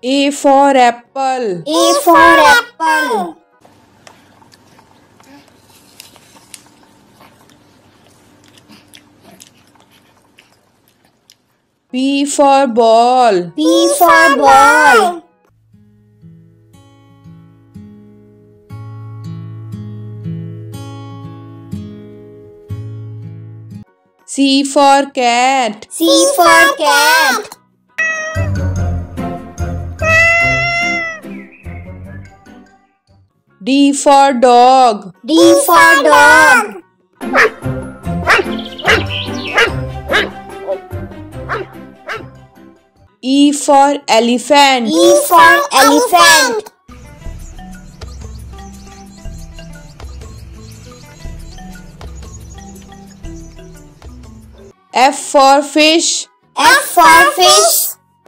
A for apple. A for apple. B for ball. B for ball. C for cat. C for cat. D for dog. D for dog. E for elephant. E for elephant. F for fish. F for fish.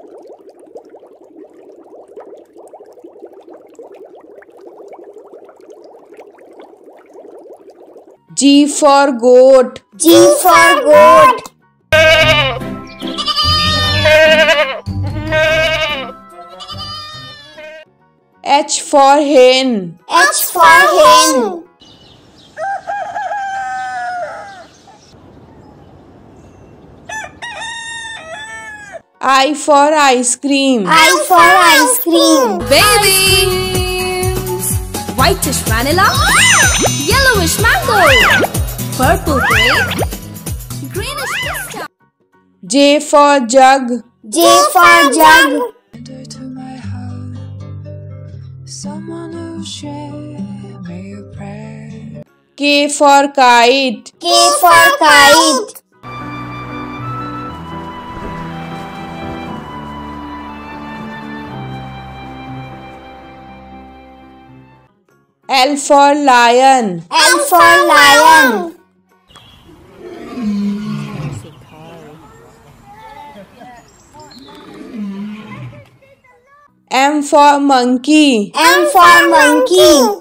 G for goat. G for goat. H for hen. H for hen. I for ice cream. I for ice cream. Babies! Whitish vanilla, yellowish mango, purple grape, greenish pista. J for jug. J for jug. To my heart, someone who share me a prayer. K for kite. K for kite. L for lion. L for lion. M for monkey. M for monkey.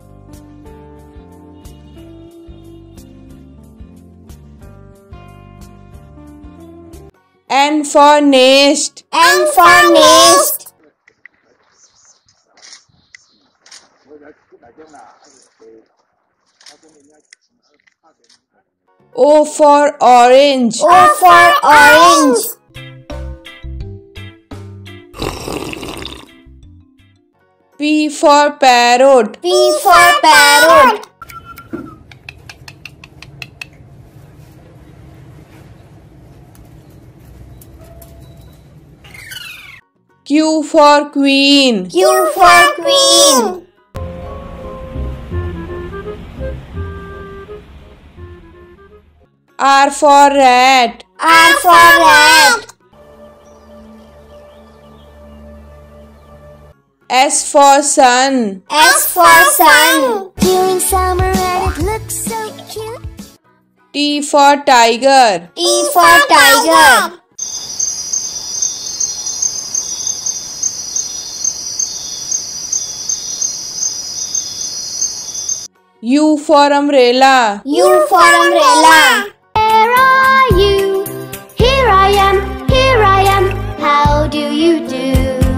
N for nest. N for nest. O for orange. O for orange. P for parrot. P for parrot. Q for queen. Q for queen. R for rat. R for rat. S for sun. S for sun. During summer and it looks so cute. T for tiger. T for tiger. U for umbrella. U for umbrella. Where are you? Here I am, here I am. How do you do?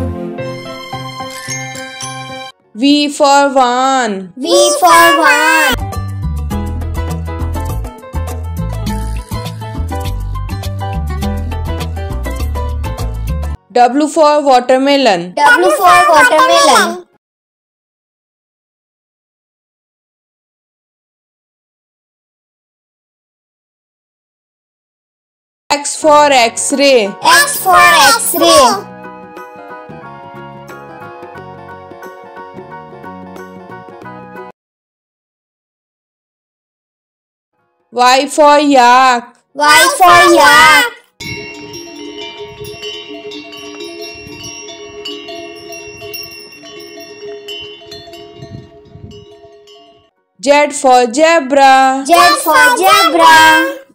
V for van. V for van. W for watermelon. W for watermelon. X for X-ray. X for X-ray. Y for yak. Y for yak. Z for zebra. Z for zebra.